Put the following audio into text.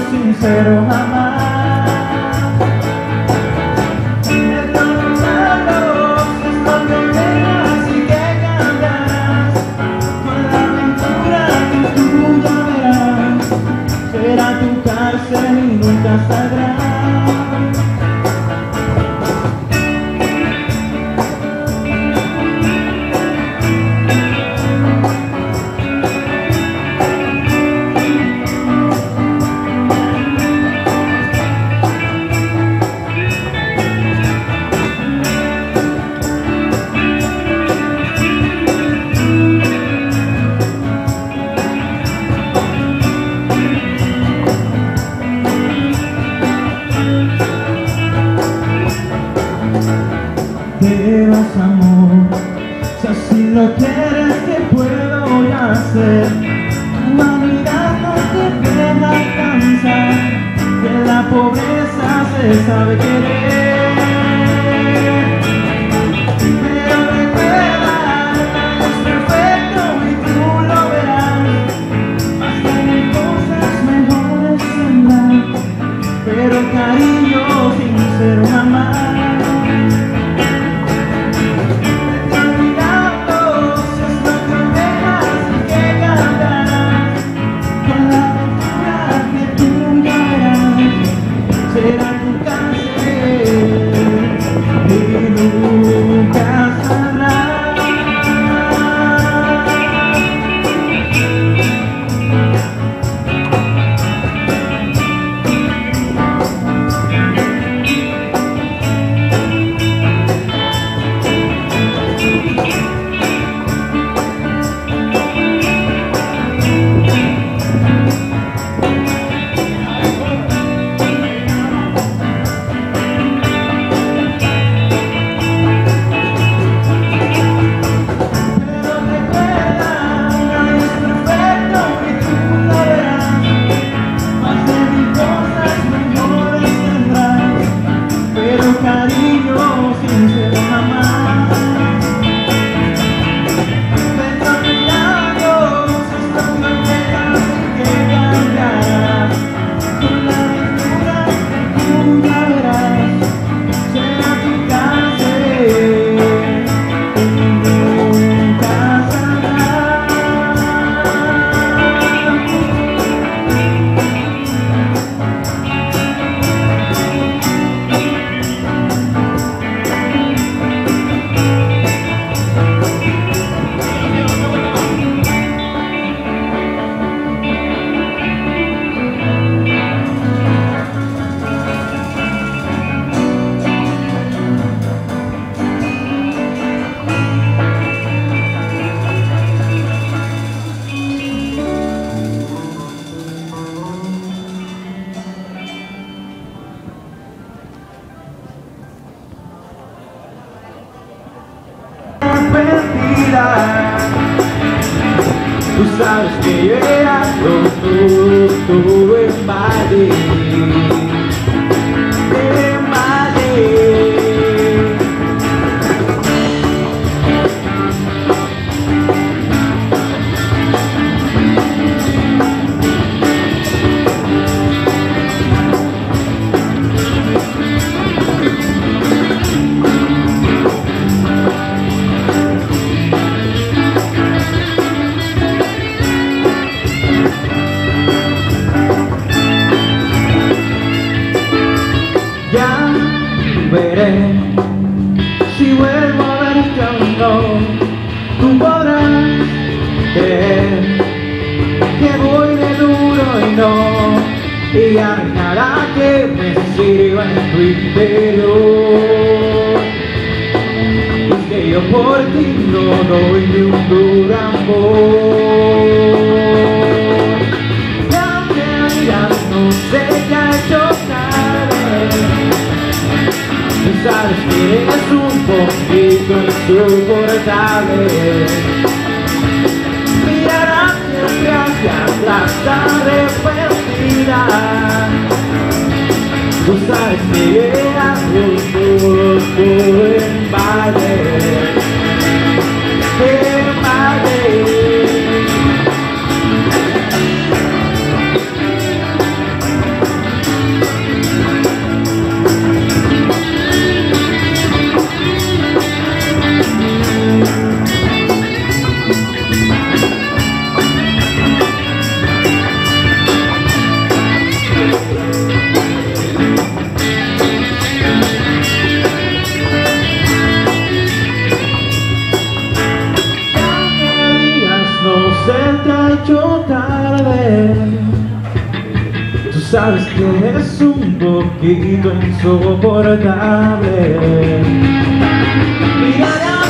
sincero jamás. Perdónalos, es lo que verás y que cambiarás. Con la aventura que tú ya verás, será tu cárcel y nunca saldrás. Te vas, amor, si así lo quieres, ¿qué puedo hacer? Tu vanidad no te deja alcanzar, que la pobreza se sabe querer. Pero recuerda, nada es perfecto y tú lo verás, más que hay cosas mejores tendrás, pero cariño sincero jamás. Será tu cárcel y nunca saldrás. Cariño sincero jamás. Perdónalos, es lo que verás y que cambiarás. Con la aventura que tú ya verás, será tu cárcel y nunca saldrás. Tú sabes que yo era pronto en Madrid, en Madrid. Ya veré si vuelvo a verte o no. Tú podrás creer que voy de duro y no, y ya no hay nada que me sirva en tu interior. Es que yo por ti no doy ni un duro amor. Ya que ya no sé qué ha hecho tarde. Tú sabes que es un poquito insoportable. Mirará siempre hacia atrás arrepentida. Tú sabes que era justo en Valle, en Valle. se te ha hecho tarde. Tú sabes que es un poquito insoportable. Mira